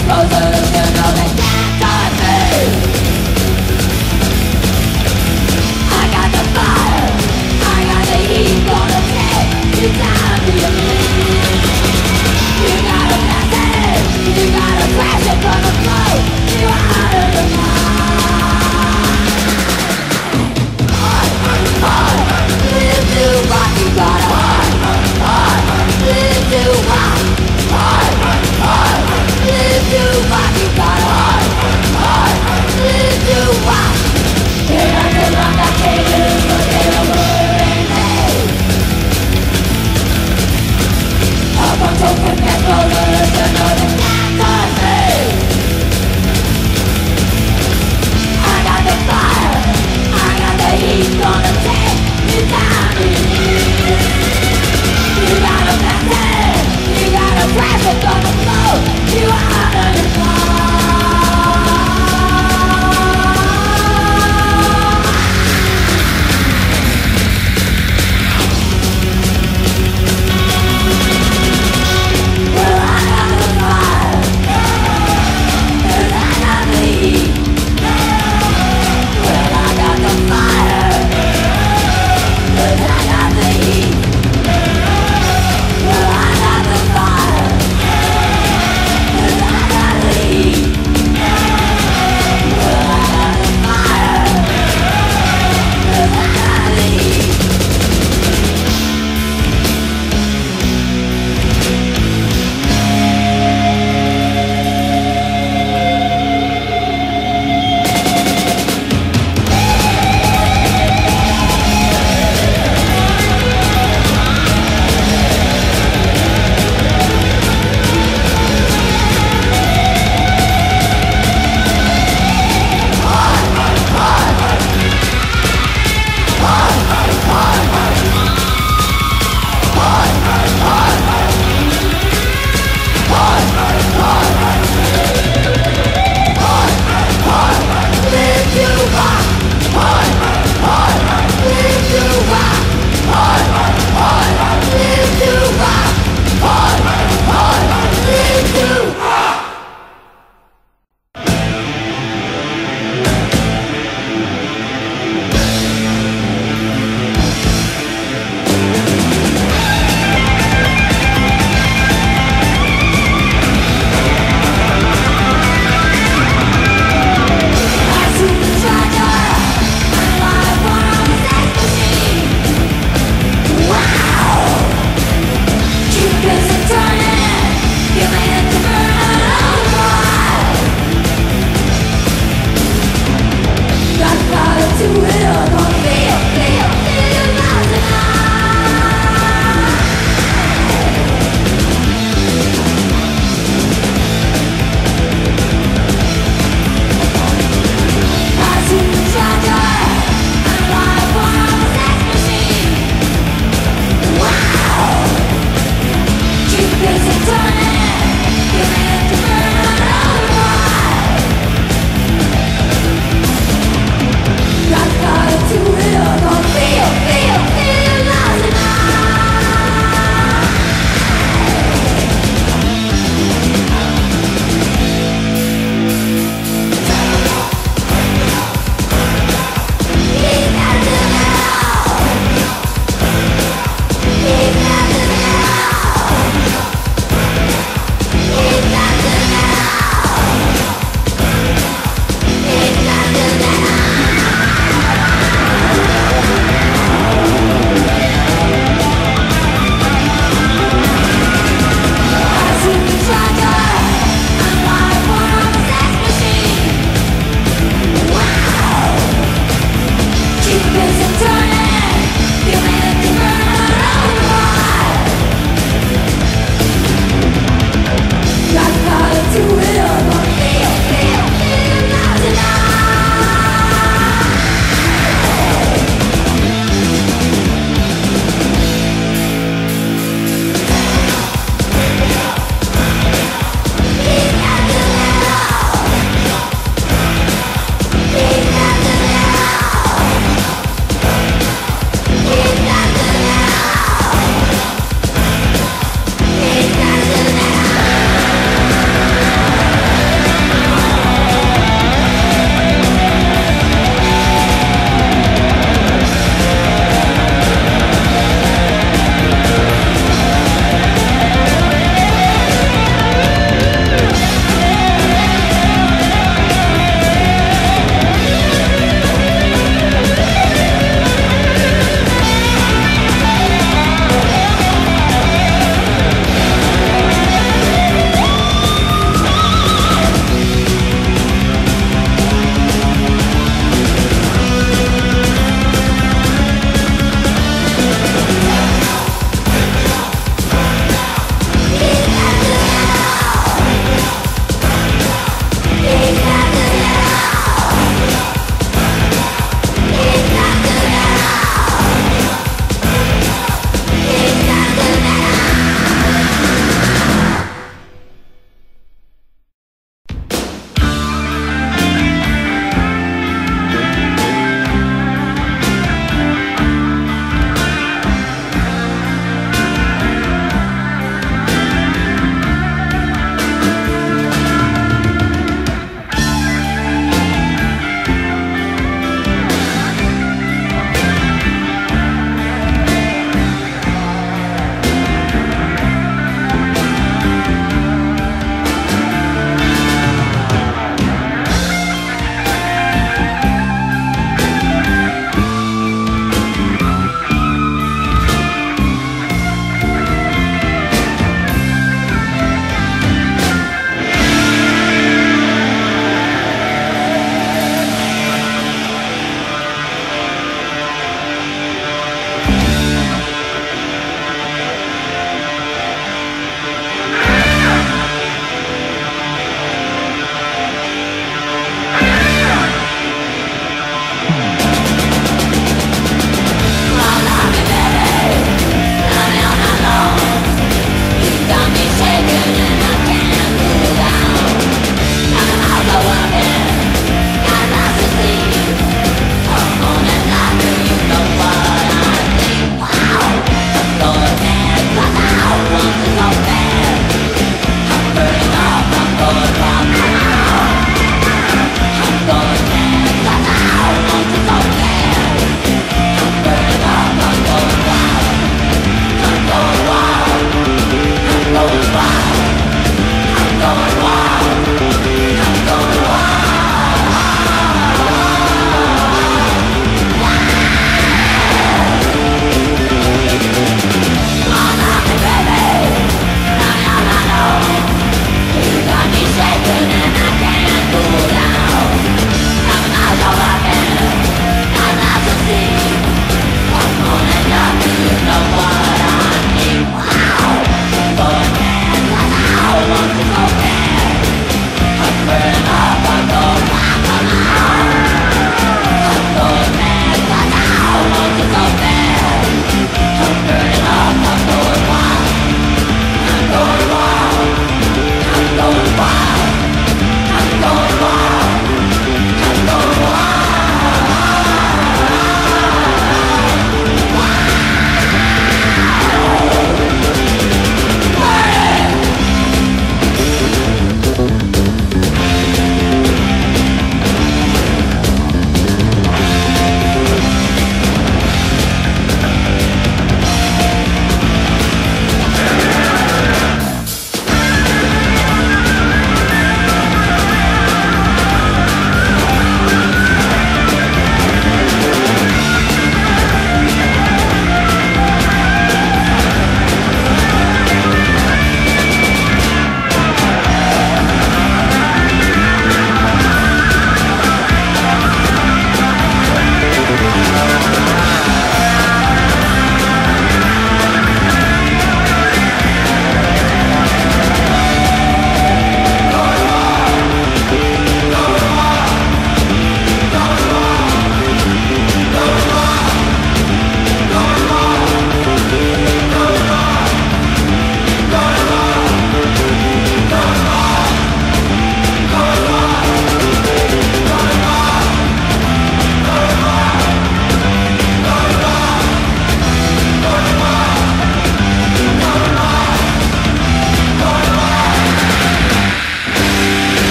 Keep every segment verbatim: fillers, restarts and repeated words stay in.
Live to rock, you gotta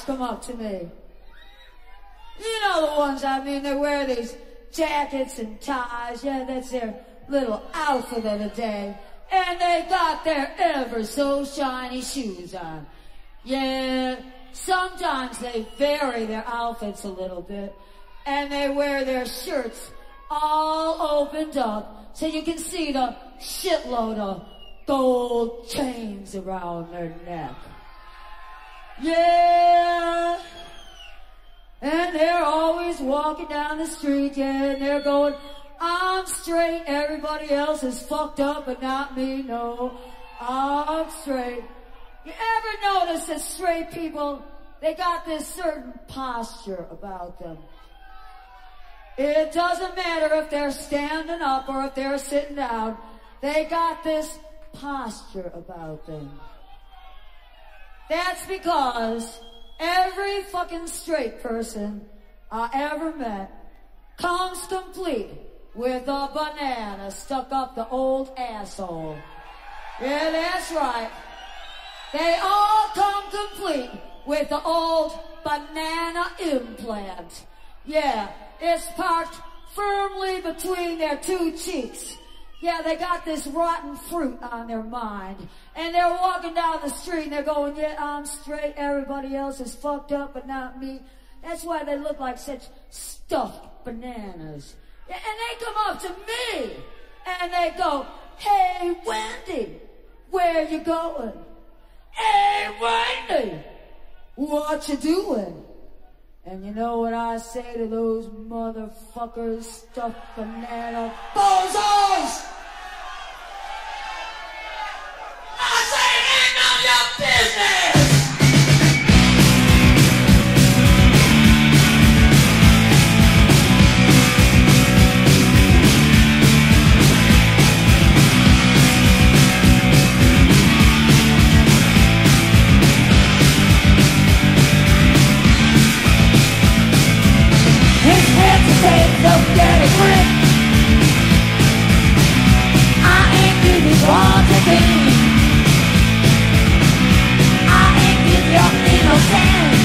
come up to me. You know the ones I mean, they wear these jackets and ties. Yeah, that's their little outfit of the day. And they got their ever so shiny shoes on. Yeah, sometimes they vary their outfits a little bit. And they wear their shirts all opened up so you can see the shitload of gold chains around their neck. Yeah. And they're always walking down the street, yeah, and they're going, I'm straight, everybody else is fucked up, but not me, no, I'm straight. You ever notice that straight people, they got this certain posture about them? It doesn't matter if they're standing up or if they're sitting down, they got this posture about them. That's because every fucking straight person I ever met comes complete with a banana stuck up the old asshole. Yeah, that's right. They all come complete with the old banana implant. Yeah, it's parked firmly between their two cheeks. Yeah, they got this rotten fruit on their mind. And they're walking down the street and they're going, yeah, I'm straight, everybody else is fucked up, but not me. That's why they look like such stuffed bananas. Yeah, and they come up to me and they go, hey, Wendy, where you going? Hey, Wendy, what you doing? And you know what I say to those motherfuckers, stuffed banana bozos? I say, ain't none of your business! His hesitates of getting rich. I ain't give you one again. I ain't give you innocence.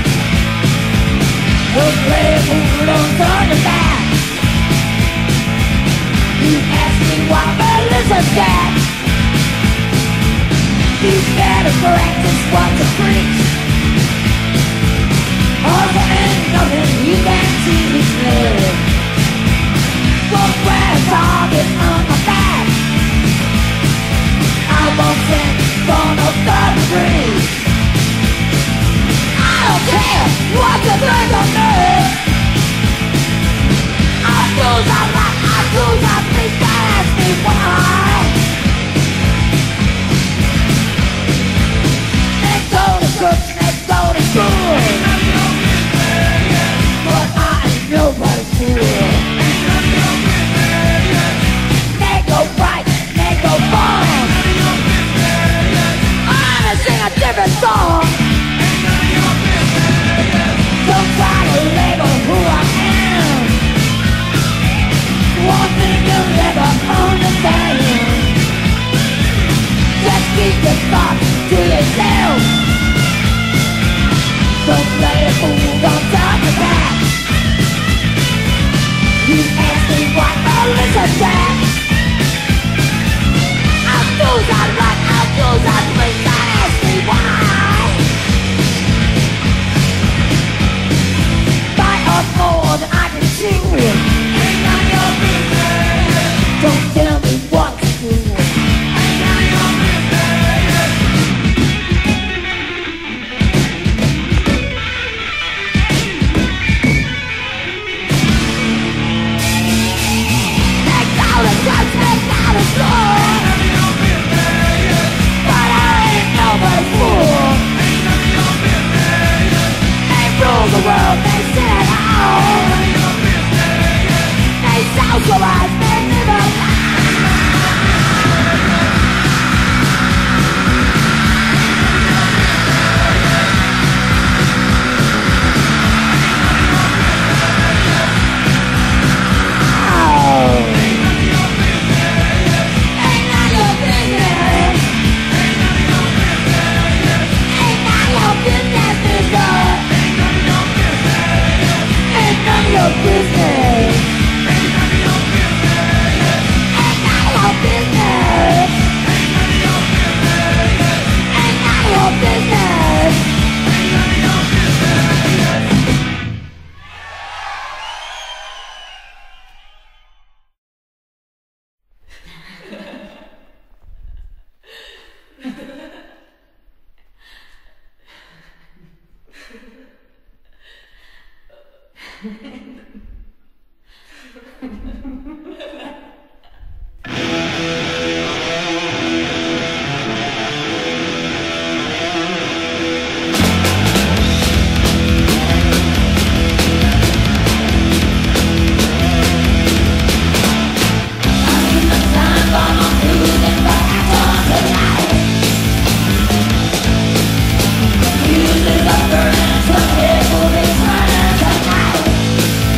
We'll play a fool, don't turn your back. You ask me why Melissa's dead. You better practice what you preach. All there ain't nothing you can see me clear. Won't wear a target on my back. I won't stand for no third degree. I don't care what you think of me. I do not like, I do not think that ask me why. They go to church, they go to school. But I ain't nobody's fool. Ain't none of your business. They go right, they go wrong. Ain't none of your business. I'm gonna sing a different song. Ain't none of your business. Don't try to label who I am. One thing you'll never understand. Just keep your thoughts to yourself. Don't play a fool, don't talk to that. You ask me what Melissa said. I'll do that right, I'll do that right. Don't ask me why. Bite off more than I can chew. Ain't none of your business. Don't tell me what to do. Ain't none of your business. They go to church, they go to school. Ain't none of your business. But I ain't nobody's fool. Ain't none of your business. They rule the world, they sit at home. Ain't none of your business. They socialize, they live a life. Ain't none of your business. your business. Ain't none of your business. Ain't none of your business. Ain't none of your business. Ain't none of your business. Music of burning, some people be trying tonight.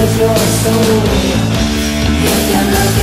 is your soul. You can look